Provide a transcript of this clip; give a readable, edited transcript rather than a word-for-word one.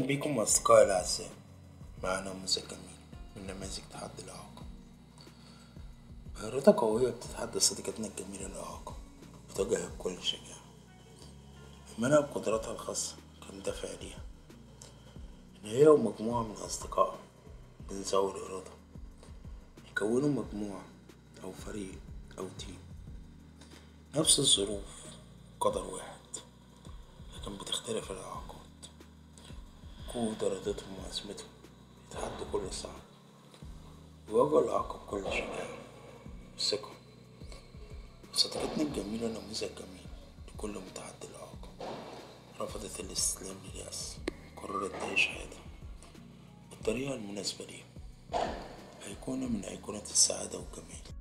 بكم أصدقائي الأعزاء، معنا نموذج جميل من نماذج تحدي الإعاقة. بإرادة قوية بتتحدى صديقتنا الجميلة الإعاقة، بتواجه بكل شجاعة، إيمانها بقدراتها الخاصة كان دافع ليها إن هي ومجموعة من أصدقائها من ذوي الإرادة يكونوا مجموعة أو فريق أو تيم، نفس الظروف، قدر واحد، لكن بتختلف الإعاقات، قوة إرادتهم وعزيمتهم يتحدوا كل صعب، يواجهوا الإعاقة بكل شجاعة وثقة. صديقتنا الجميلة نموذج جميل لكل متحدي الإعاقة، رفضت الاستسلام لليأس، قررت تعيش حياتها بالطريقة المناسبة ليها، أيقونة من أيقونات السعادة والجمال.